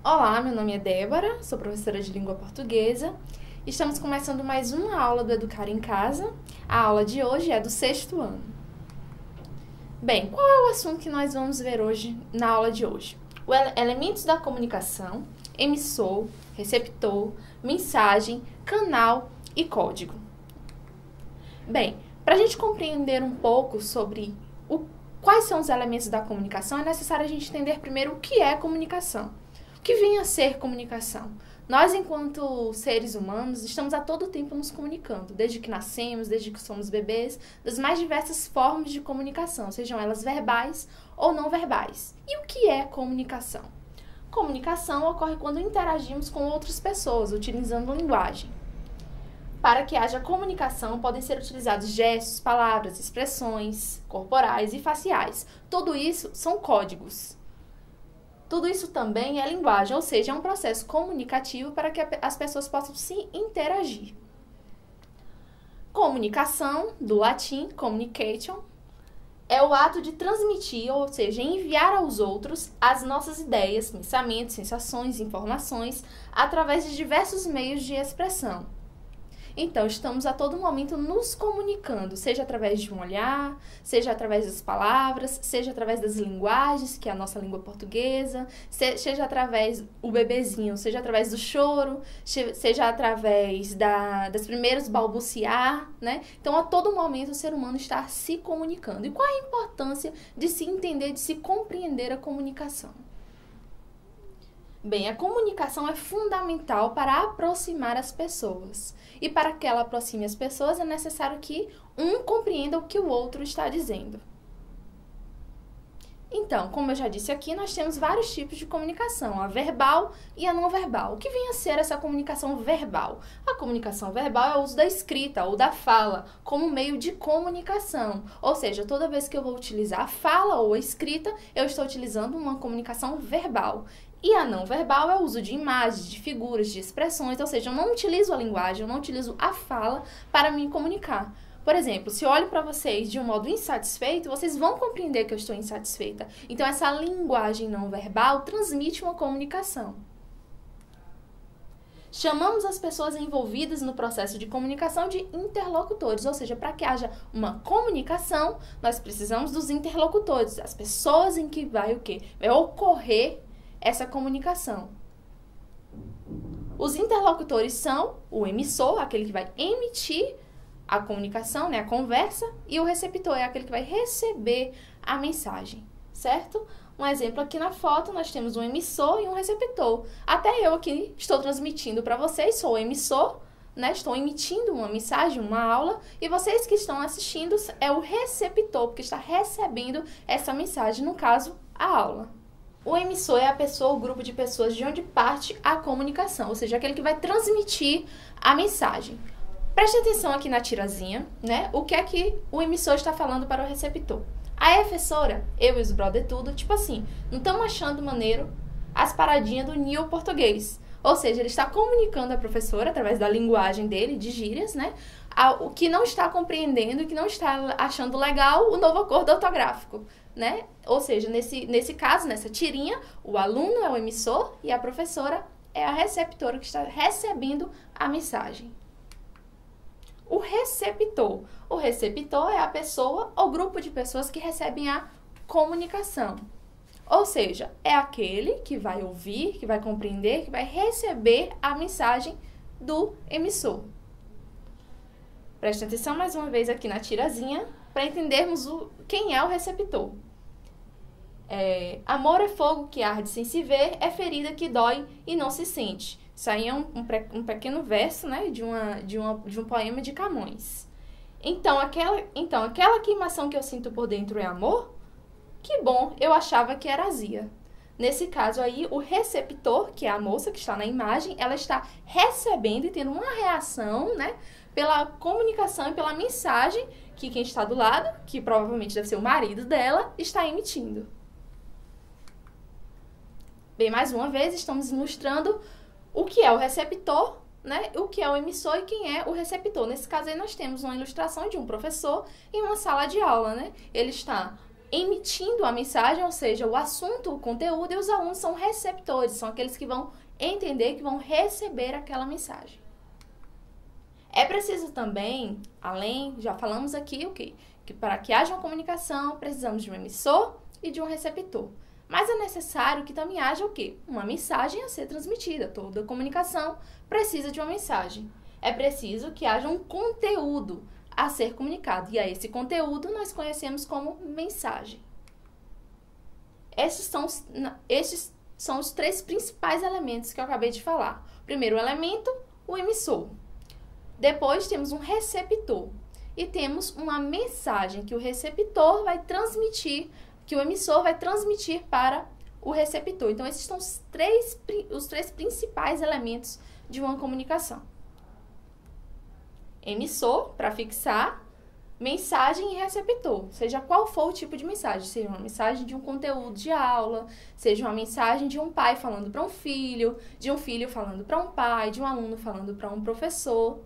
Olá, meu nome é Débora, sou professora de língua portuguesa. Estamos começando mais uma aula do Educar em Casa. A aula de hoje é do 6º ano. Bem, qual é o assunto que nós vamos ver hoje na aula de hoje? Elementos da comunicação, emissor, receptor, mensagem, canal e código. Bem, para a gente compreender um pouco sobre quais são os elementos da comunicação, é necessário a gente entender primeiro o que é comunicação. O que vem a ser comunicação? Nós, enquanto seres humanos, estamos a todo tempo nos comunicando, desde que nascemos, desde que somos bebês, das mais diversas formas de comunicação, sejam elas verbais ou não verbais. E o que é comunicação? Comunicação ocorre quando interagimos com outras pessoas, utilizando linguagem. Para que haja comunicação, podem ser utilizados gestos, palavras, expressões corporais e faciais. Tudo isso são códigos. Tudo isso também é linguagem, ou seja, é um processo comunicativo para que as pessoas possam se interagir. Comunicação, do latim, communication, é o ato de transmitir, ou seja, enviar aos outros as nossas ideias, pensamentos, sensações, informações, através de diversos meios de expressão. Então, estamos a todo momento nos comunicando, seja através de um olhar, seja através das palavras, seja através das linguagens, que é a nossa língua portuguesa, seja através do bebezinho, seja através do choro, seja através das primeiros balbuciar, né? Então, a todo momento o ser humano está se comunicando. E qual é a importância de se entender, de se compreender a comunicação? Bem, a comunicação é fundamental para aproximar as pessoas. E para que ela aproxime as pessoas, é necessário que um compreenda o que o outro está dizendo. Então, como eu já disse aqui, nós temos vários tipos de comunicação, a verbal e a não verbal. O que vem a ser essa comunicação verbal? A comunicação verbal é o uso da escrita ou da fala como meio de comunicação. Ou seja, toda vez que eu vou utilizar a fala ou a escrita, eu estou utilizando uma comunicação verbal. E a não verbal é o uso de imagens, de figuras, de expressões, ou seja, eu não utilizo a linguagem, eu não utilizo a fala para me comunicar. Por exemplo, se eu olho para vocês de um modo insatisfeito, vocês vão compreender que eu estou insatisfeita. Então, essa linguagem não verbal transmite uma comunicação. Chamamos as pessoas envolvidas no processo de comunicação de interlocutores, ou seja, para que haja uma comunicação, nós precisamos dos interlocutores, as pessoas em que vai o quê? Vai ocorrer essa comunicação. Os interlocutores são o emissor, aquele que vai emitir a comunicação, né, a conversa, e o receptor é aquele que vai receber a mensagem, certo? Um exemplo aqui na foto, nós temos um emissor e um receptor. Até eu aqui estou transmitindo para vocês, sou o emissor, né, estou emitindo uma mensagem, uma aula, e vocês que estão assistindo é o receptor, porque está recebendo essa mensagem, no caso, a aula. O emissor é a pessoa, o grupo de pessoas de onde parte a comunicação, ou seja, aquele que vai transmitir a mensagem. Preste atenção aqui na tirazinha, né? O que é que o emissor está falando para o receptor? A professora, eu e os brother tudo, tipo assim, não estamos achando maneiro as paradinhas do Nil português. Ou seja, ele está comunicando à professora, através da linguagem dele, de gírias, né? O que não está compreendendo, que não está achando legal o novo acordo ortográfico, né? Ou seja, nesse caso, nessa tirinha, o aluno é o emissor e a professora é a receptora que está recebendo a mensagem. O receptor. O receptor é a pessoa ou grupo de pessoas que recebem a comunicação. Ou seja, é aquele que vai ouvir, que vai compreender, que vai receber a mensagem do emissor. Preste atenção mais uma vez aqui na tirazinha para entendermos quem é o receptor. Amor é fogo que arde sem se ver, é ferida que dói e não se sente. Isso aí é um pequeno verso, né, de um poema de Camões. Então, aquela queimação que eu sinto por dentro é amor? Que bom, eu achava que era azia. Nesse caso aí, o receptor, que é a moça que está na imagem, ela está recebendo e tendo uma reação, né, pela comunicação e pela mensagem que quem está do lado, que provavelmente deve ser o marido dela, está emitindo. Bem, mais uma vez, estamos ilustrando o que é o receptor, né, o que é o emissor e quem é o receptor. Nesse caso aí, nós temos uma ilustração de um professor em uma sala de aula, né? Ele está emitindo a mensagem, ou seja, o assunto, o conteúdo, e os alunos são receptores, são aqueles que vão entender, que vão receber aquela mensagem. É preciso também, já falamos aqui o quê? Que para que haja uma comunicação, precisamos de um emissor e de um receptor. Mas é necessário que também haja o quê? Uma mensagem a ser transmitida. Toda comunicação precisa de uma mensagem. É preciso que haja um conteúdo a ser comunicado. E a esse conteúdo nós conhecemos como mensagem. Esses são os 3 principais elementos que eu acabei de falar. O primeiro elemento, o emissor. Depois temos um receptor. E temos uma mensagem que o receptor vai transmitir, que o emissor vai transmitir para o receptor. Então, esses são os três principais elementos de uma comunicação. Emissor, para fixar, mensagem e receptor, seja qual for o tipo de mensagem, seja uma mensagem de um conteúdo de aula, seja uma mensagem de um pai falando para um filho, de um filho falando para um pai, de um aluno falando para um professor.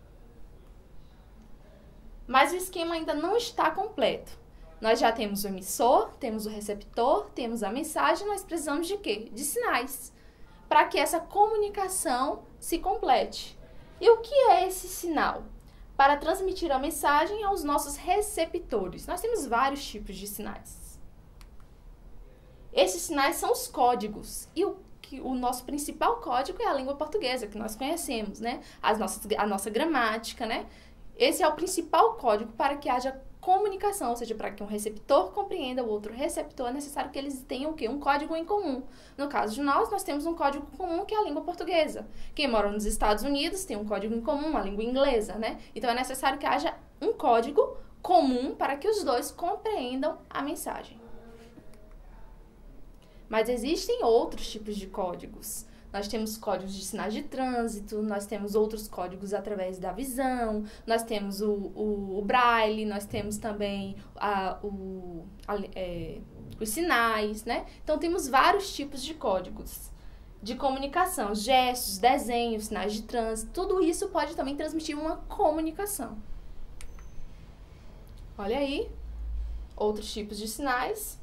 Mas o esquema ainda não está completo. Nós já temos o emissor, temos o receptor, temos a mensagem, nós precisamos de quê? De sinais, para que essa comunicação se complete. E o que é esse sinal? Para transmitir a mensagem aos nossos receptores. Nós temos vários tipos de sinais. Esses sinais são os códigos. E o nosso principal código é a língua portuguesa, que nós conhecemos, né? A nossa gramática, né? Esse é o principal código para que haja comunicação, ou seja, para que um receptor compreenda o outro receptor, é necessário que eles tenham o quê? Um código em comum. No caso de nós temos um código comum que é a língua portuguesa. Quem mora nos Estados Unidos tem um código em comum, a língua inglesa, né? Então, é necessário que haja um código comum para que os dois compreendam a mensagem. Mas existem outros tipos de códigos. Nós temos códigos de sinais de trânsito, nós temos outros códigos através da visão, nós temos o braille, nós temos também os sinais, né? Então, temos vários tipos de códigos de comunicação, gestos, desenhos, sinais de trânsito, tudo isso pode também transmitir uma comunicação. Olha aí, outros tipos de sinais.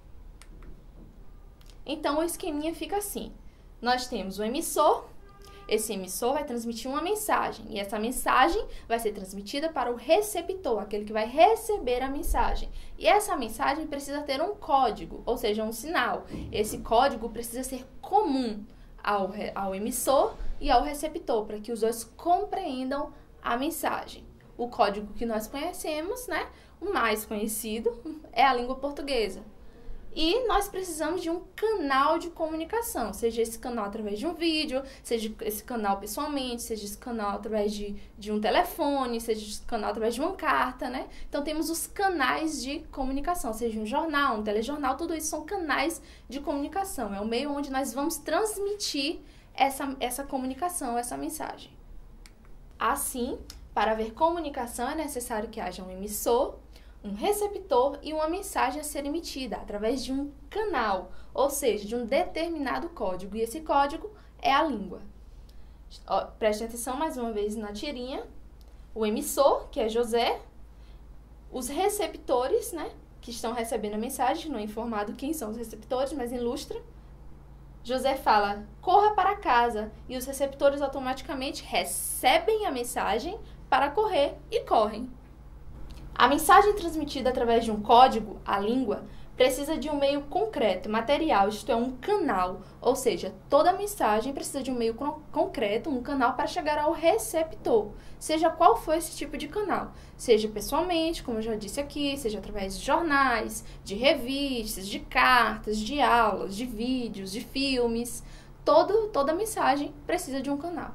Então, o esqueminha fica assim. Nós temos o emissor, esse emissor vai transmitir uma mensagem, e essa mensagem vai ser transmitida para o receptor, aquele que vai receber a mensagem. E essa mensagem precisa ter um código, ou seja, um sinal. Esse código precisa ser comum ao emissor e ao receptor, para que os dois compreendam a mensagem. O código que nós conhecemos, né, o mais conhecido, é a língua portuguesa. E nós precisamos de um canal de comunicação, seja esse canal através de um vídeo, seja esse canal pessoalmente, seja esse canal através de um telefone, seja esse canal através de uma carta, né? Então, temos os canais de comunicação, seja um jornal, um telejornal, tudo isso são canais de comunicação. É o meio onde nós vamos transmitir essa comunicação, essa mensagem. Assim, para haver comunicação, é necessário que haja um emissor, um receptor e uma mensagem a ser emitida através de um canal, ou seja, de um determinado código. E esse código é a língua. Preste atenção mais uma vez na tirinha. O emissor, que é José, os receptores, né, que estão recebendo a mensagem, não é informado quem são os receptores, mas ilustra. José fala, corra para casa, e os receptores automaticamente recebem a mensagem para correr e correm. A mensagem transmitida através de um código, a língua, precisa de um meio concreto, material, isto é, um canal. Ou seja, toda mensagem precisa de um meio concreto, um canal para chegar ao receptor, seja qual for esse tipo de canal. Seja pessoalmente, como eu já disse aqui, seja através de jornais, de revistas, de cartas, de aulas, de vídeos, de filmes. Toda mensagem precisa de um canal.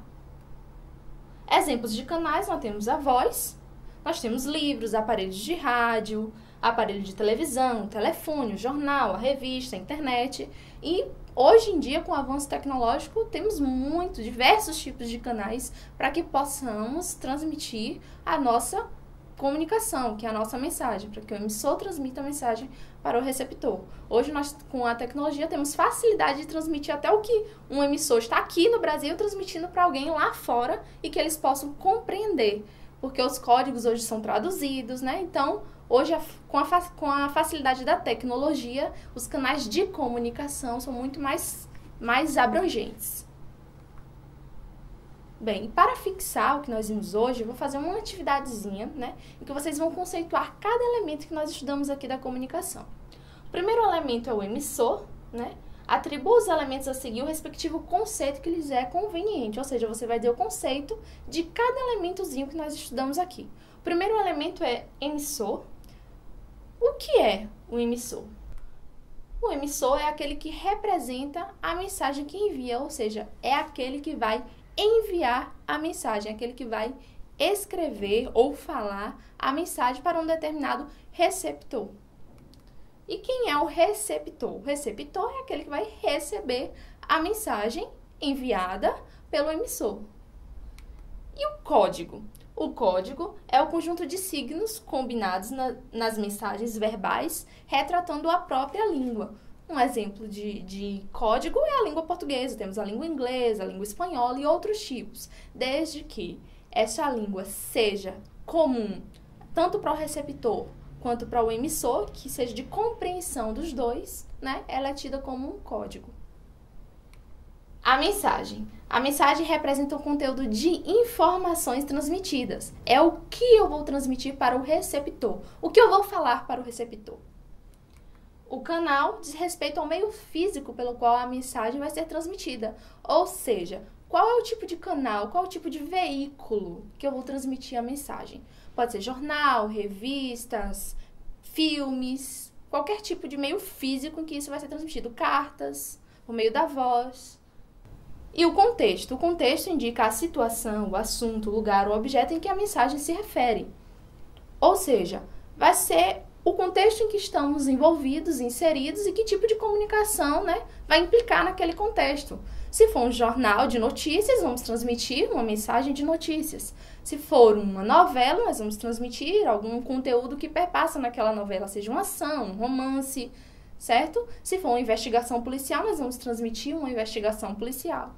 Exemplos de canais, nós temos a voz. Nós temos livros, aparelhos de rádio, aparelho de televisão, telefone, jornal, a revista, a internet. E hoje em dia, com o avanço tecnológico, temos diversos tipos de canais para que possamos transmitir a nossa comunicação, que é a nossa mensagem, para que o emissor transmita a mensagem para o receptor. Hoje, nós, com a tecnologia, temos facilidade de transmitir até o que um emissor está aqui no Brasil transmitindo para alguém lá fora e que eles possam compreender. Porque os códigos hoje são traduzidos, né? Então, Hoje, com a facilidade da tecnologia, os canais de comunicação são muito mais abrangentes. Bem, para fixar o que nós vimos hoje, eu vou fazer uma atividadezinha, né, em que vocês vão conceituar cada elemento que nós estudamos aqui da comunicação. O primeiro elemento é o emissor, né? Atribua os elementos a seguir o respectivo conceito que lhes é conveniente, ou seja, você vai ter o conceito de cada elementozinho que nós estudamos aqui. O primeiro elemento é emissor. O que é o emissor? O emissor é aquele que representa a mensagem que envia, ou seja, é aquele que vai enviar a mensagem, aquele que vai escrever ou falar a mensagem para um determinado receptor. E quem é o receptor? O receptor é aquele que vai receber a mensagem enviada pelo emissor. E o código? O código é o conjunto de signos combinados nas mensagens verbais, retratando a própria língua. Um exemplo de código é a língua portuguesa, temos a língua inglesa, a língua espanhola e outros tipos, desde que essa língua seja comum tanto para o receptor quanto para o emissor, que seja de compreensão dos dois, né? Ela é tida como um código. A mensagem. A mensagem representa o conteúdo de informações transmitidas. É o que eu vou transmitir para o receptor, o que eu vou falar para o receptor. O canal diz respeito ao meio físico pelo qual a mensagem vai ser transmitida. Ou seja, qual é o tipo de canal, qual é o tipo de veículo que eu vou transmitir a mensagem. Pode ser jornal, revistas, filmes, qualquer tipo de meio físico em que isso vai ser transmitido. Cartas, por meio da voz. E o contexto. O contexto indica a situação, o assunto, o lugar, o objeto em que a mensagem se refere. Ou seja, vai ser o contexto em que estamos envolvidos, inseridos e que tipo de comunicação, né, vai implicar naquele contexto. Se for um jornal de notícias, vamos transmitir uma mensagem de notícias. Se for uma novela, nós vamos transmitir algum conteúdo que perpassa naquela novela, seja uma ação, um romance, certo? Se for uma investigação policial, nós vamos transmitir uma investigação policial.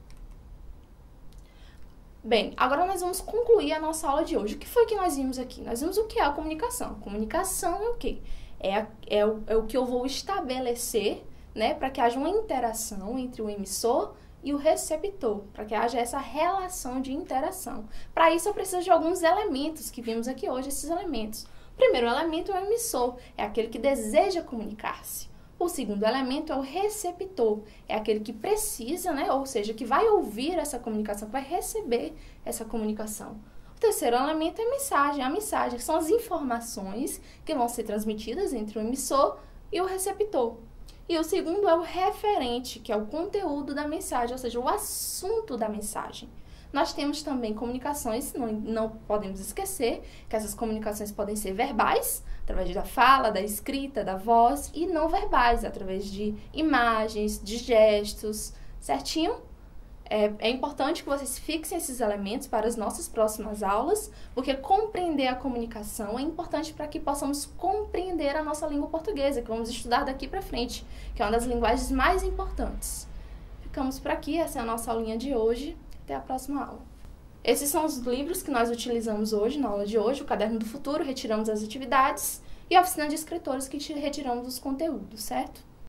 Bem, agora nós vamos concluir a nossa aula de hoje. O que foi que nós vimos aqui? Nós vimos o que é a comunicação. Comunicação é o quê? É o que eu vou estabelecer, né, para que haja uma interação entre o emissor e o receptor, para que haja essa relação de interação. Para isso eu preciso de alguns elementos que vimos aqui hoje, esses elementos. O primeiro elemento é o emissor, é aquele que deseja comunicar-se. O segundo elemento é o receptor, é aquele que precisa, né, ou seja, que vai ouvir essa comunicação, que vai receber essa comunicação. O terceiro elemento é a mensagem. A mensagem são as informações que vão ser transmitidas entre o emissor e o receptor. E o segundo é o referente, que é o conteúdo da mensagem, ou seja, o assunto da mensagem. Nós temos também comunicações, não podemos esquecer que essas comunicações podem ser verbais, através da fala, da escrita, da voz, e não verbais, através de imagens, de gestos, certinho? É importante que vocês fixem esses elementos para as nossas próximas aulas, porque compreender a comunicação é importante para que possamos compreender a nossa língua portuguesa, que vamos estudar daqui para frente, que é uma das linguagens mais importantes. Ficamos por aqui, essa é a nossa aulinha de hoje. Até a próxima aula. Esses são os livros que nós utilizamos hoje, na aula de hoje, o Caderno do Futuro, retiramos as atividades, e a Oficina de Escritores, que retiramos os conteúdos, certo?